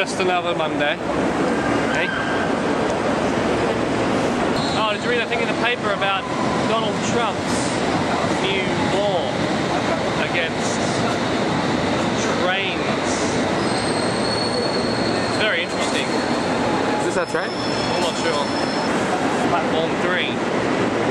just another Monday. Hey? Oh, did you read that thing in the paper about Donald Trump's new law against trains? It's very interesting. Is this our train? I'm not sure. Platform 3.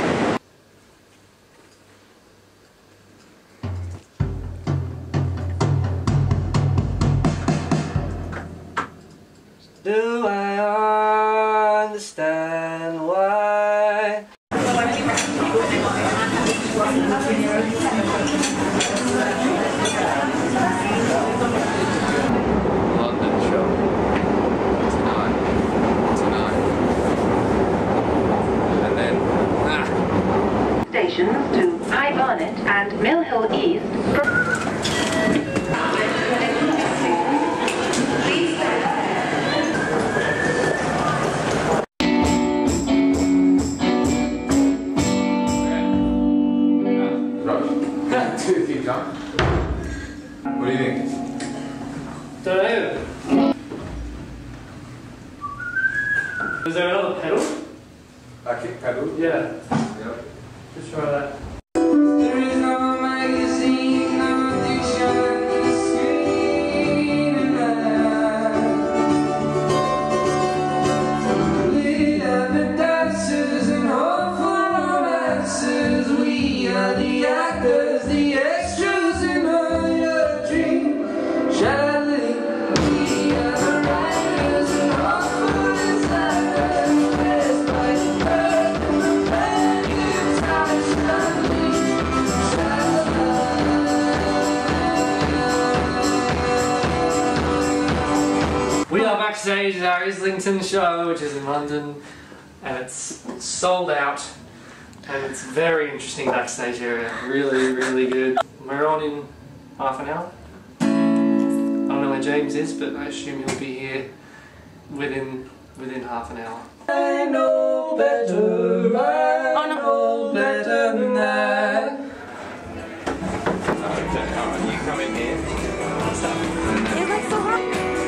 Do I understand why? London show. Tonight. And then, Stations to High Barnet and Mill Hill East. keep going. What do you think? Don't know. Is there another pedal? A kick pedal? Yeah. Yep. Let's try that. There is no magazine, no dictionary, screen and we are the dancers and hopeful romances. We are the actors, the extras in all your dream. Shadowly, we are the writers and hopeful designers. Dressed by the earth and the man gives time suddenly. We are backstage at our Islington show, which is in London, and it's sold out, and it's very interesting backstage area. Really, really good. We're on in half an hour. I don't know where James is, but I assume he'll be here within half an hour. I know better, I know better than that. Alright, you come in here. It looks so hot.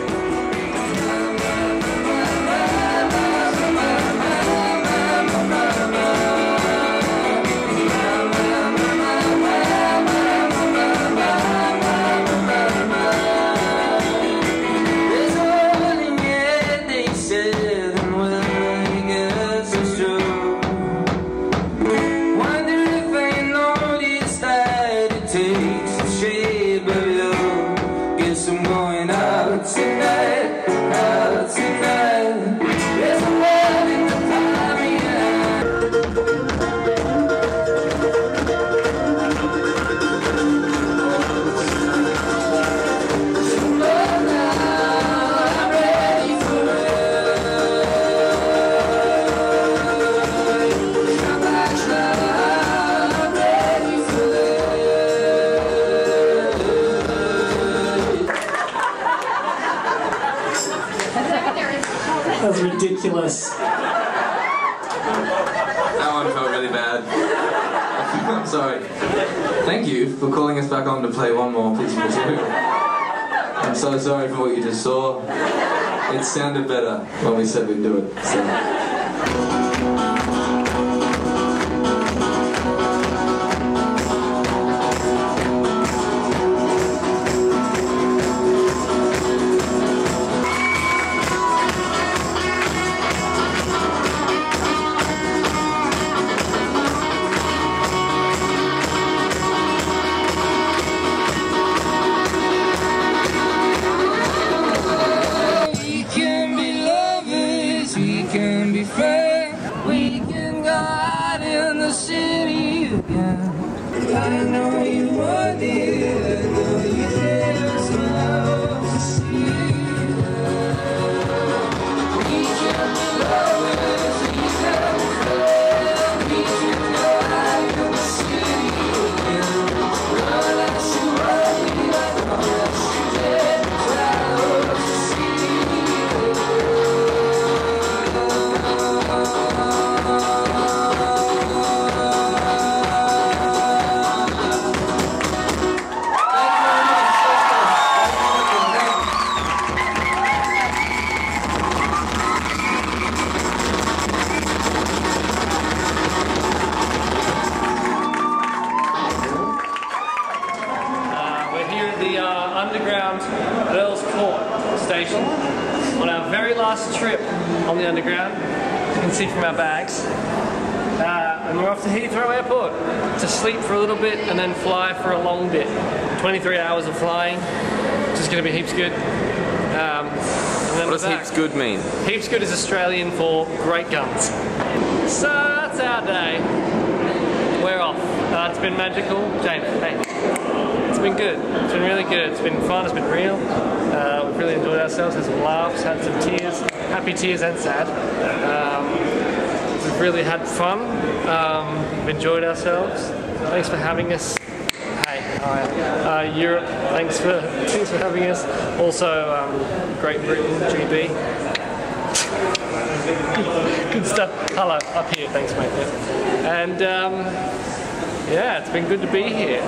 That was ridiculous. That one felt really bad. I'm sorry. Thank you for calling us back on to play one more piece of material. I'm so sorry for what you just saw. It sounded better when we said we'd do it. So. We can be lovers, we can be friends. underground at Earl's Court station on our very last trip on the underground. You can see from our bags. And we're off to Heathrow Airport to sleep for a little bit and then fly for a long bit. 23 hours of flying, which is going to be heaps good. And then What does heaps good mean? Heaps good is Australian for great guns. So that's our day. We're off. It's been magical. Jane, hey. It's been good. It's been really good. It's been fun. It's been real. We've really enjoyed ourselves. Had some laughs, had some tears, happy tears and sad. We've really had fun. We've enjoyed ourselves. Thanks for having us. Hey, hi. Europe, thanks for having us. Also, Great Britain, GB. Good stuff. Hello, up here. Thanks, mate. Yeah. And yeah, it's been good to be here.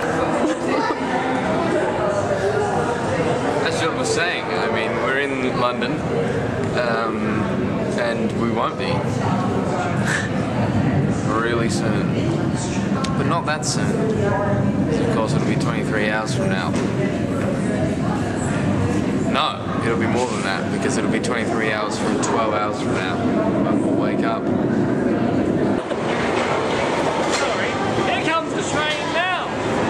As John was saying, I mean, we're in London, and we won't be really soon, but not that soon. Of course, it'll be 23 hours from now. No, it'll be more than that, because it'll be 23 hours from 12 hours from now when we'll wake up. Sorry, here comes the train now.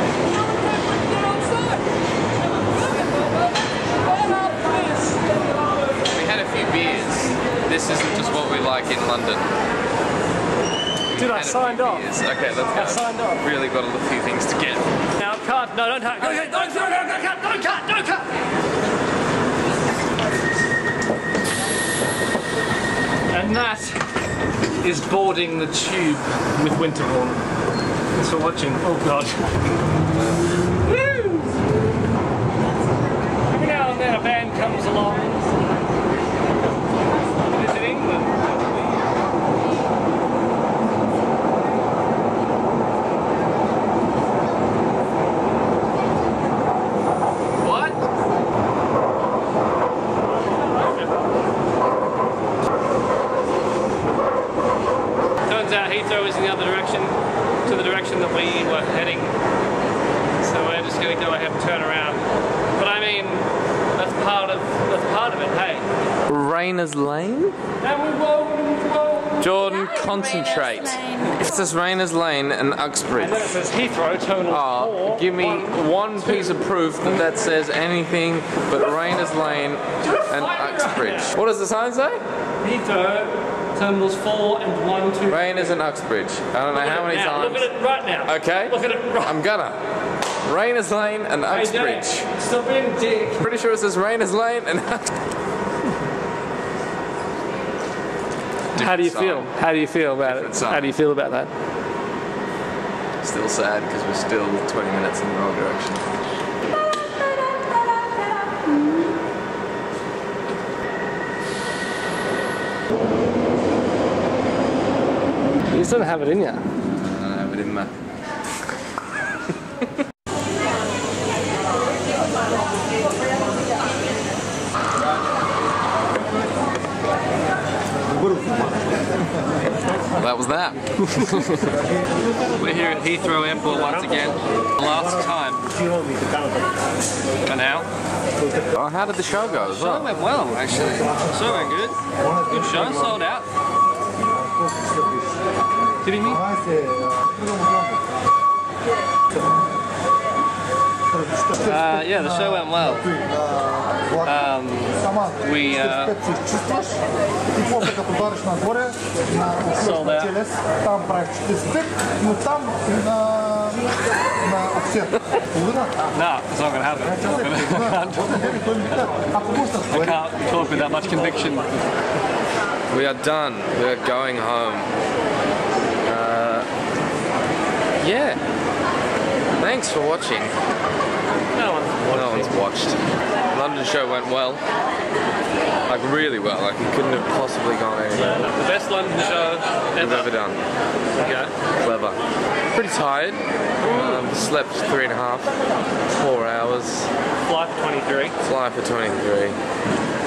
We had a few beers. This isn't just what we like in London. Dude, I signed off. Okay, let's go. I signed off. Really got a few things to get. Now, cut. No, don't cut. Don't cut. Don't cut. And that is boarding the tube with Winterbourne. Thanks for watching. Oh, God. Woo! Every now and then a band comes along. Visit England. Heathrow is in the other direction, to the direction that we were heading. So we're just going to go ahead and turn around. But I mean, that's part of it, hey. Rayner's Lane? And we won't. Jordan, concentrate. It says Rayner's Lane and Uxbridge. And then it says Heathrow, Terminal 4. Give me one piece of proof that says anything but Rayner's Lane and Uxbridge. What does the sign say? Heathrow. Terminals 4 and 1, 2. Rayner's and Uxbridge. I don't know how many times. Look at it right now. Okay. Look at it right. I'm gonna. Rayner's Lane and Uxbridge. Hey, stop being a dick. Pretty sure it says Rayner's Lane and Uxbridge. How do you feel? How do you feel about it? How do you feel about that? Still sad because we're still 20 minutes in the wrong direction. You just don't have it in you. I don't have it in my... Well, that was that. We're here at Heathrow Airport once again. Last time. For now. Oh, how did the show go as Show well? went well, actually. Show went good. Good show, sold out. Kidding me? Yeah, the show went well. We sold out. No, it's not going to happen. I can't talk with that much conviction. We are done. We are going home. Yeah. Thanks for watching. No one's watched. London show went well. Like really well. Like it couldn't have possibly gone anywhere. The best London show we've ever done. Okay. Clever. Pretty tired. Slept 3.5, 4 hours. Flight for 23. Fly for 23.